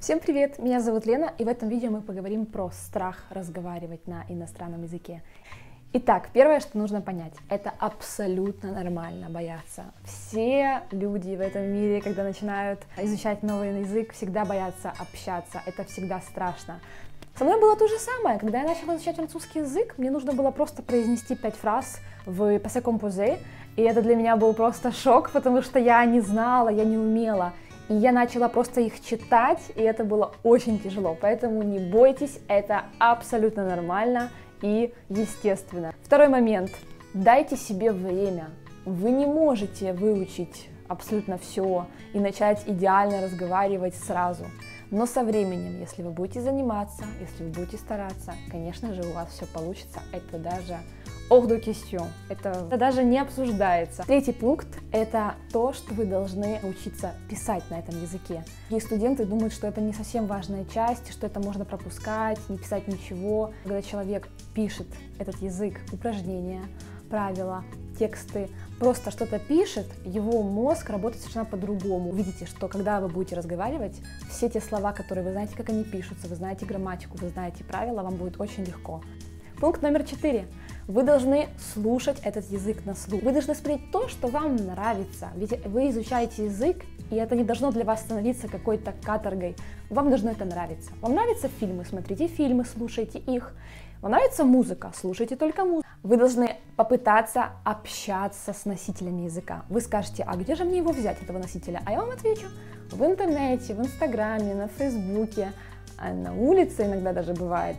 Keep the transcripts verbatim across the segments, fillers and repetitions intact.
Всем привет! Меня зовут Лена, и в этом видео мы поговорим про страх разговаривать на иностранном языке. Итак, первое, что нужно понять, это абсолютно нормально бояться. Все люди в этом мире, когда начинают изучать новый язык, всегда боятся общаться, это всегда страшно. Со мной было то же самое, когда я начала изучать французский язык, мне нужно было просто произнести пять фраз в passé composé, и это для меня был просто шок, потому что я не знала, я не умела. И я начала просто их читать, и это было очень тяжело, поэтому не бойтесь, это абсолютно нормально и естественно. Второй момент. Дайте себе время. Вы не можете выучить абсолютно все и начать идеально разговаривать сразу. Но со временем, если вы будете заниматься, если вы будете стараться, конечно же, у вас все получится. Это даже hors de question. Это, это даже не обсуждается. Третий пункт – это то, что вы должны научиться писать на этом языке. И студенты думают, что это не совсем важная часть, что это можно пропускать, не писать ничего. Когда человек пишет этот язык, упражнения, правила, тексты, просто что-то пишет, его мозг работает совершенно по-другому. Увидите, что когда вы будете разговаривать, все те слова, которые вы знаете, как они пишутся, вы знаете грамматику, вы знаете правила, вам будет очень легко. Пункт номер четыре. Вы должны слушать этот язык на слух. Вы должны смотреть то, что вам нравится. Ведь вы изучаете язык, и это не должно для вас становиться какой-то каторгой. Вам должно это нравиться. Вам нравятся фильмы? Смотрите фильмы, слушайте их. Вам нравится музыка? Слушайте только музыку. Вы должны попытаться общаться с носителями языка. Вы скажете, а где же мне его взять, этого носителя? А я вам отвечу. В интернете, в Инстаграме, на Фейсбуке, на улице иногда даже бывает.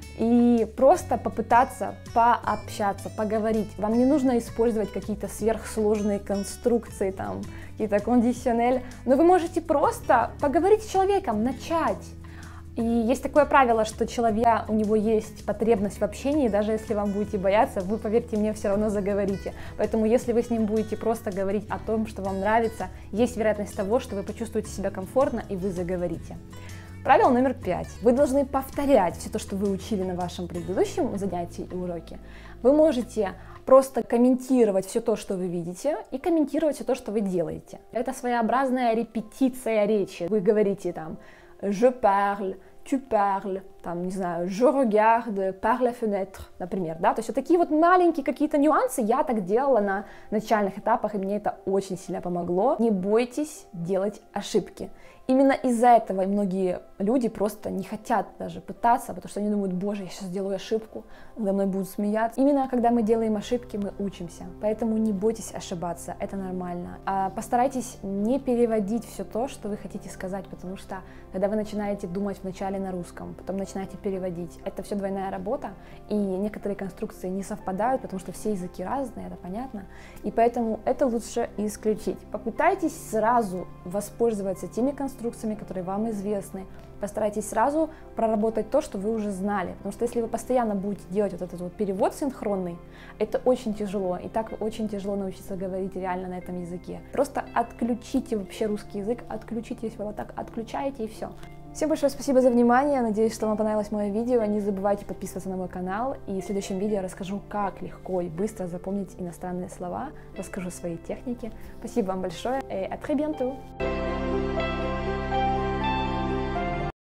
И просто попытаться пообщаться, поговорить. Вам не нужно использовать какие-то сверхсложные конструкции, там, какие-то кондиционель, но вы можете просто поговорить с человеком, начать. И есть такое правило, что человек, у него есть потребность в общении, даже если вам будете бояться, вы, поверьте мне, все равно заговорите. Поэтому если вы с ним будете просто говорить о том, что вам нравится, есть вероятность того, что вы почувствуете себя комфортно и вы заговорите. Правило номер пять. Вы должны повторять все то, что вы учили на вашем предыдущем занятии и уроке. Вы можете просто комментировать все то, что вы видите, и комментировать все то, что вы делаете. Это своеобразная репетиция речи. Вы говорите там «je parle», «tu parles», там, не знаю, «je regarde par la fenêtre», например, да, то есть вот такие вот маленькие какие-то нюансы я так делала на начальных этапах, и мне это очень сильно помогло. Не бойтесь делать ошибки. Именно из-за этого многие люди просто не хотят даже пытаться, потому что они думают, боже, я сейчас сделаю ошибку, надо мной будут смеяться. Именно когда мы делаем ошибки, мы учимся, поэтому не бойтесь ошибаться, это нормально. А постарайтесь не переводить все то, что вы хотите сказать, потому что когда вы начинаете думать вначале на русском, потом начинаете переводить, это все двойная работа, и некоторые конструкции не совпадают, потому что все языки разные, это понятно, и поэтому это лучше исключить. Попытайтесь сразу воспользоваться теми конструкциями, инструкциями, которые вам известны. Постарайтесь сразу проработать то, что вы уже знали, потому что если вы постоянно будете делать вот этот вот перевод синхронный, это очень тяжело, и так очень тяжело научиться говорить реально на этом языке. Просто отключите вообще русский язык, отключите, если вы вот так отключаете, и все. Всем большое спасибо за внимание, надеюсь, что вам понравилось мое видео, не забывайте подписываться на мой канал, и в следующем видео я расскажу, как легко и быстро запомнить иностранные слова, расскажу свои техники. Спасибо вам большое, и à très bientôt!